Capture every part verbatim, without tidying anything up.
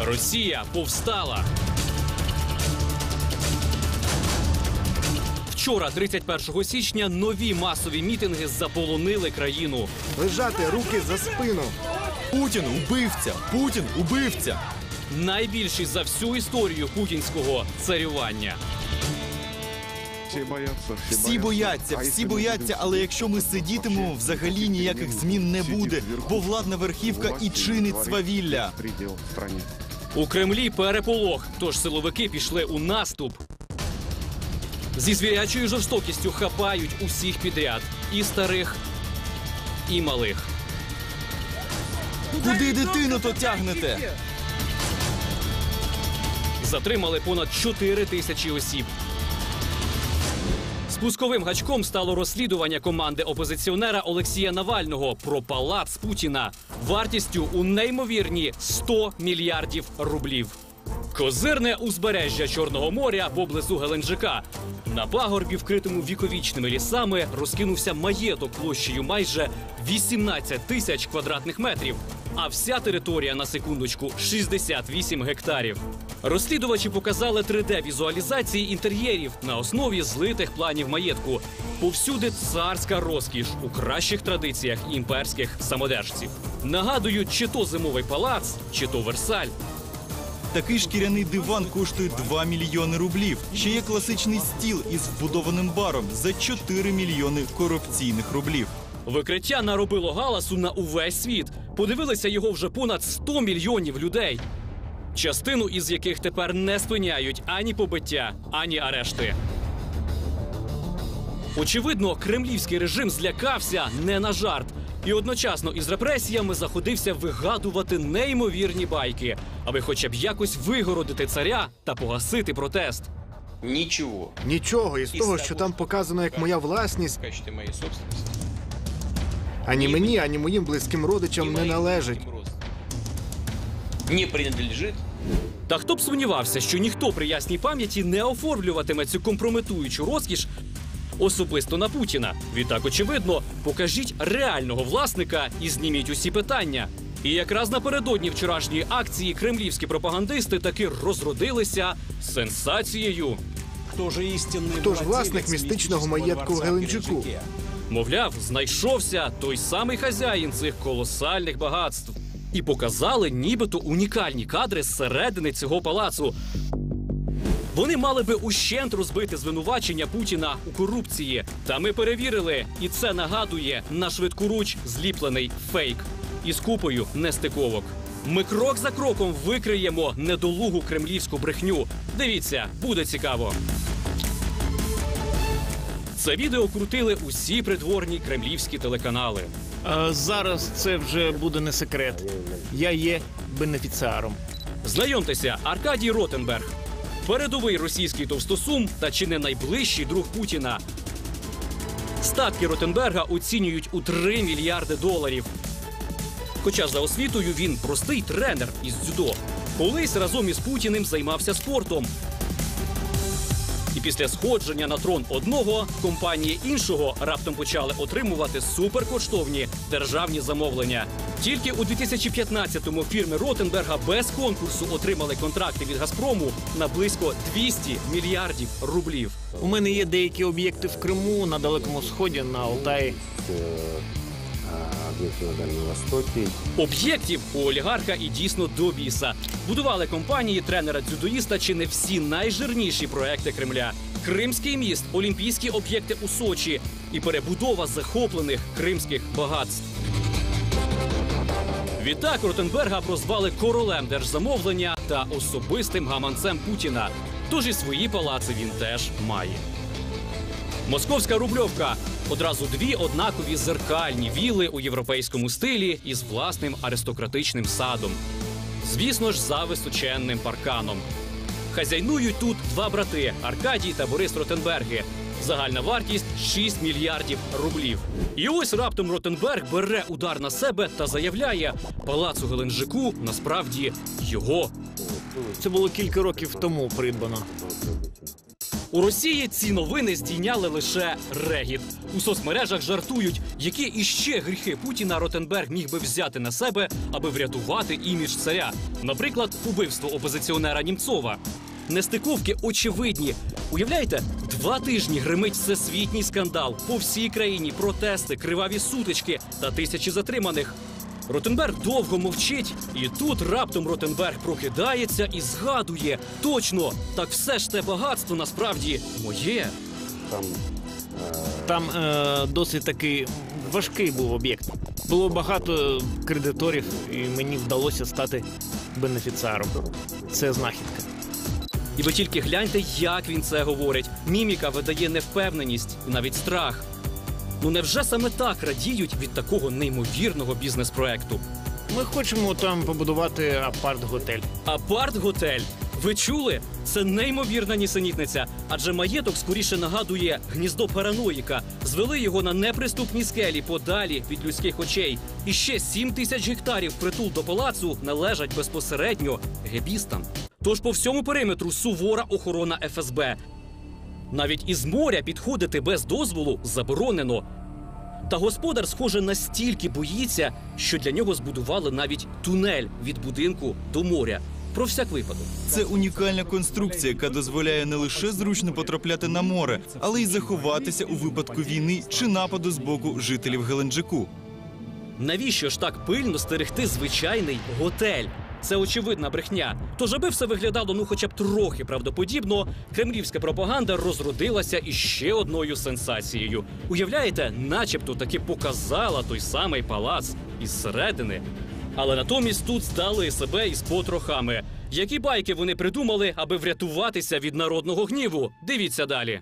Росія повстала. Вчора, тридцять першого січня, нові масові мітинги заполонили країну. Лежати, руки за спину. Путін – убивця! Путін – убивця! Найбільший за всю історію путінського царювання. Всі бояться, Всі бояться, всі бояться, але якщо ми сидітимемо, взагалі ніяких змін не буде, бо владна верхівка і чинить свавілля. У Кремлі переполох, тож силовики пішли у наступ. Зі звірячою жорстокістю хапають усіх підряд. І старих, і малих. Куди дитину-то тягнете? Затримали понад чотири тисячі осіб. Спусковим гачком стало розслідування команди опозиціонера Олексія Навального про палац Путіна вартістю у неймовірні сто мільярдів рублів. Козирне узбережжя Чорного моря поблизу Геленджика. На пагорбі, вкритому віковічними лісами, розкинувся маєток площею майже вісімнадцять тисяч квадратних метрів. А вся територія, на секундочку, шістдесят вісім гектарів. Розслідувачі показали три де-візуалізації інтер'єрів на основі злитих планів маєтку. Повсюди царська розкіш у кращих традиціях імперських самодержців. Нагадують, чи то зимовий палац, чи то Версаль. Такий шкіряний диван коштує два мільйони рублів. Ще є класичний стіл із вбудованим баром за чотири мільйони корупційних рублів. Викриття наробило галасу на увесь світ. Подивилися його вже понад сто мільйонів людей. Частину із яких тепер не спиняють ані побиття, ані арешти. Очевидно, кремлівський режим злякався не на жарт. І одночасно із репресіями заходився вигадувати неймовірні байки, аби хоча б якось вигородити царя та погасити протест. Нічого. Нічого із того, що там показано як моя власність, ані мені, ані моїм близьким родичам не належить. Не принадлежить. Та хто б сумнівався, що ніхто при ясній пам'яті не оформлюватиме цю компрометуючу розкіш особисто на Путіна. Відтак, очевидно, покажіть реального власника і зніміть усі питання. І якраз напередодні вчорашньої акції кремлівські пропагандисти таки розродилися сенсацією. Хто ж власник містичного маєтку в Геленджику? Мовляв, знайшовся той самий хазяїн цих колосальних багатств. І показали нібито унікальні кадри зсередини цього палацу. Вони мали би ущент розбити звинувачення Путіна у корупції. Та ми перевірили, і це нагадує на швидкоруч зліплений фейк. Із купою нестиковок. Ми крок за кроком викриємо недолугу кремлівську брехню. Дивіться, буде цікаво. Це відео крутили усі придворні кремлівські телеканали. А зараз це вже буде не секрет. Я є бенефіціаром. Знайомтеся, Аркадій Ротенберг. Передовий російський товстосум та чи не найближчий друг Путіна. Статки Ротенберга оцінюють у три мільярди доларів. Хоча за освітою він простий тренер із дзюдо. Колись разом із Путіним займався спортом. І після сходження на трон одного, компанії іншого раптом почали отримувати суперкоштовні державні замовлення. Тільки у дві тисячі п'ятнадцятому фірми Ротенберга без конкурсу отримали контракти від «Газпрому» на близько двісті мільярдів рублів. У мене є деякі об'єкти в Криму, на Далекому Сході, на Алтаї. Об'єктів у олігарха і дійсно до біса. Будували компанії тренера-дзюдоїста чи не всі найжирніші проекти Кремля. Кримський міст, олімпійські об'єкти у Сочі і перебудова захоплених кримських багатств. Відтак Ротенберга прозвали королем держзамовлення та особистим гаманцем Путіна. Тож і свої палаци він теж має. Московська Рубльовка. Одразу дві однакові зеркальні віли у європейському стилі із власним аристократичним садом. Звісно ж, за височенним парканом. Хазяйнують тут два брати – Аркадій та Борис Ротенберги. Загальна вартість – шість мільярдів рублів. І ось раптом Ротенберг бере удар на себе та заявляє – палац у Геленджику насправді його. Це було кілька років тому придбано. У Росії ці новини здійняли лише регіт. У соцмережах жартують, які іще гріхи Путіна Ротенберг міг би взяти на себе, аби врятувати імідж царя. Наприклад, убивство опозиціонера Німцова. Нестиковки очевидні. Уявляєте, два тижні гримить всесвітній скандал. По всій країні протести, криваві сутички та тисячі затриманих. Ротенберг довго мовчить, і тут раптом Ротенберг прокидається і згадує. Точно, так все ж те багатство насправді моє. Там е, досить такий важкий був об'єкт. Було багато кредиторів, і мені вдалося стати бенефіціаром. Це знахідка. І ви тільки гляньте, як він це говорить. Міміка видає невпевненість і навіть страх. Ну невже саме так радіють від такого неймовірного бізнес-проекту? Ми хочемо там побудувати апарт-готель. Апарт-готель? Ви чули? Це неймовірна нісенітниця. Адже маєток скоріше нагадує гніздо параноїка. Звели його на неприступній скелі подалі від людських очей. І ще сім тисяч гектарів притул до палацу належать безпосередньо гебістам. Тож по всьому периметру сувора охорона еф ес бе. Навіть із моря підходити без дозволу заборонено. Та господар, схоже, настільки боїться, що для нього збудували навіть тунель від будинку до моря. Про всяк випадок. Це унікальна конструкція, яка дозволяє не лише зручно потрапляти на море, але й заховатися у випадку війни чи нападу з боку жителів Геленджику. Навіщо ж так пильно стерегти звичайний готель? Це очевидна брехня. Тож, аби все виглядало ну хоча б трохи правдоподібно, кремлівська пропаганда розродилася іще одною сенсацією. Уявляєте, начебто таки показала той самий палац із середини. Але натомість тут здали себе із потрохами. Які байки вони придумали, аби врятуватися від народного гніву? Дивіться далі.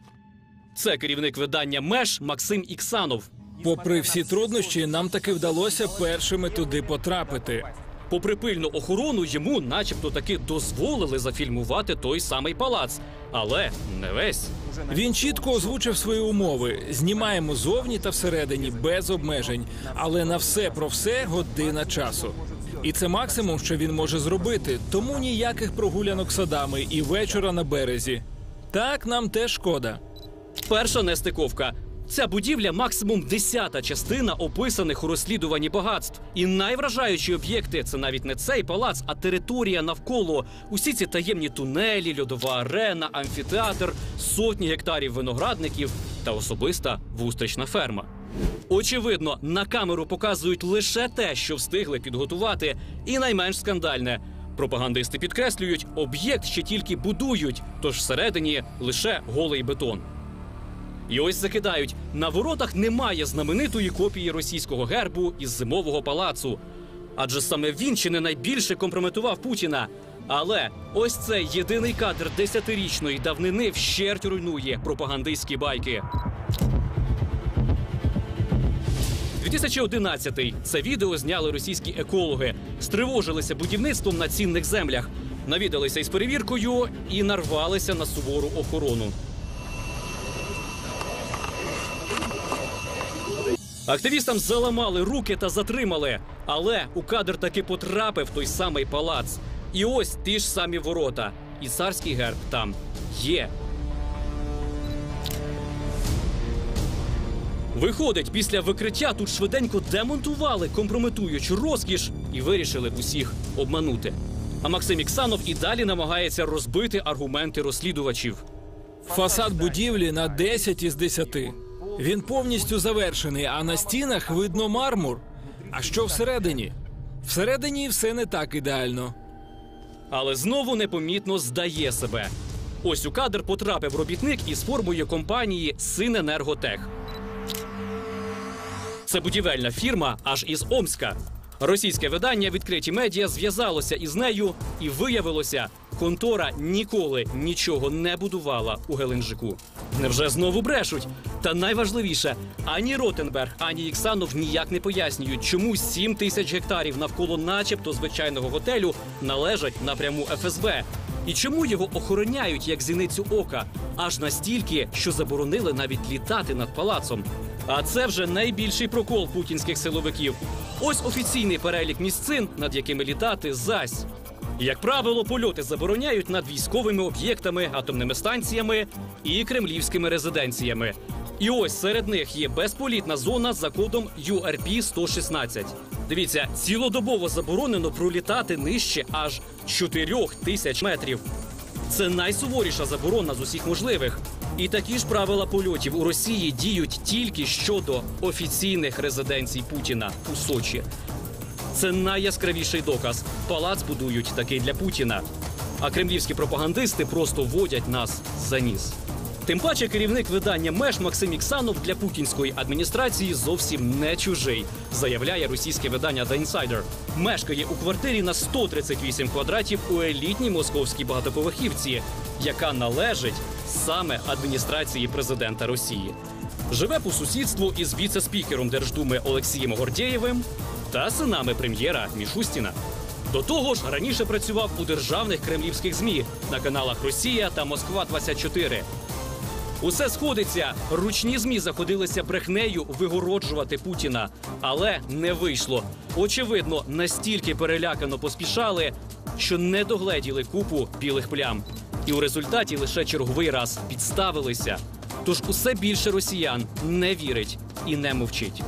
Це керівник видання «Меж» Максим Іксанов. Попри всі труднощі, нам таки вдалося першими туди потрапити. Попри пильну охорону, йому начебто таки дозволили зафільмувати той самий палац. Але не весь. Він чітко озвучив свої умови. Знімаємо зовні та всередині, без обмежень. Але на все про все година часу. І це максимум, що він може зробити. Тому ніяких прогулянок садами і вечора на березі. Так, нам теж шкода. Перша нестиковка. Ця будівля – максимум десята частина описаних у розслідуванні багатств. І найвражаючі об'єкти – це навіть не цей палац, а територія навколо. Усі ці таємні тунелі, льодова арена, амфітеатр, сотні гектарів виноградників та особиста вустрична ферма. Очевидно, на камеру показують лише те, що встигли підготувати, і найменш скандальне. Пропагандисти підкреслюють, об'єкт ще тільки будують, тож всередині лише голий бетон. І ось закидають, на воротах немає знаменитої копії російського гербу із Зимового палацу. Адже саме він чи не найбільше компрометував Путіна. Але ось цей єдиний кадр десятирічної давнини вщерть руйнує пропагандистські байки. дві тисячі одинадцятий. Це відео зняли російські екологи. Стривожилися будівництвом на цінних землях. Навідалися із перевіркою і нарвалися на сувору охорону. Активістам заламали руки та затримали. Але у кадр таки потрапив той самий палац. І ось ті ж самі ворота. І царський герб там є. Виходить, після викриття тут швиденько демонтували компрометуючу розкіш і вирішили усіх обманути. А Максим Іксанов і далі намагається розбити аргументи розслідувачів. Фасад будівлі на десять із десяти. Він повністю завершений, а на стінах видно мармур. А що всередині? Всередині все не так ідеально. Але знову непомітно здає себе. Ось у кадр потрапив робітник із формою компанії «Синенерготех». Це будівельна фірма аж із Омська. Російське видання «Відкриті медіа» зв'язалося із нею і виявилося, контора ніколи нічого не будувала у Геленджику. Невже знову брешуть? Та найважливіше, ані Ротенберг, ані Іксанов ніяк не пояснюють, чому сім тисяч гектарів навколо начебто звичайного готелю належать напряму еф ес бе. І чому його охороняють як зіницю ока? Аж настільки, що заборонили навіть літати над палацом. А це вже найбільший прокол путінських силовиків. Ось офіційний перелік місцин, над якими літати зась. Як правило, польоти забороняють над військовими об'єктами, атомними станціями і кремлівськими резиденціями. І ось серед них є безполітна зона за кодом ю ар пі сто шістнадцять. Дивіться, цілодобово заборонено пролітати нижче аж чотирьох тисяч метрів. Це найсуворіша заборона з усіх можливих. І такі ж правила польотів у Росії діють тільки щодо офіційних резиденцій Путіна у Сочі. Це найяскравіший доказ. Палац будують такий для Путіна. А кремлівські пропагандисти просто водять нас за ніс. Тим паче керівник видання «Меж» Максим Іксанов для путінської адміністрації зовсім не чужий, заявляє російське видання «The Insider». Мешкає у квартирі на сто тридцять вісім квадратів у елітній московській багатоповерхівці, яка належить саме адміністрації президента Росії. Живе по сусідству із віце-спікером Держдуми Олексієм Гордєєвим та синами прем'єра Мішустіна. До того ж, раніше працював у державних кремлівських ЗМІ на каналах «Росія» та «Москва двадцять чотири». Усе сходиться. Ручні ЗМІ заходилися брехнею вигороджувати Путіна. Але не вийшло. Очевидно, настільки перелякано поспішали, що не догледіли купу білих плям. І у результаті лише черговий раз підставилися. Тож усе більше росіян не вірить і не мовчить.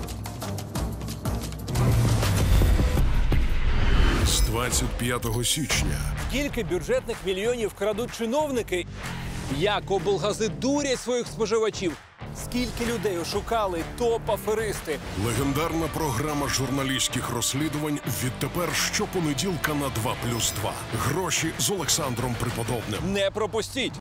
З двадцять п'ятого січня Скільки бюджетних мільйонів крадуть чиновники? Як облгази дурять своїх споживачів? Скільки людей ошукали топ-аферисти? легендарна програма журналістських розслідувань відтепер щопонеділка на два плюс два. Гроші з Олександром Приподобним. Не пропустіть!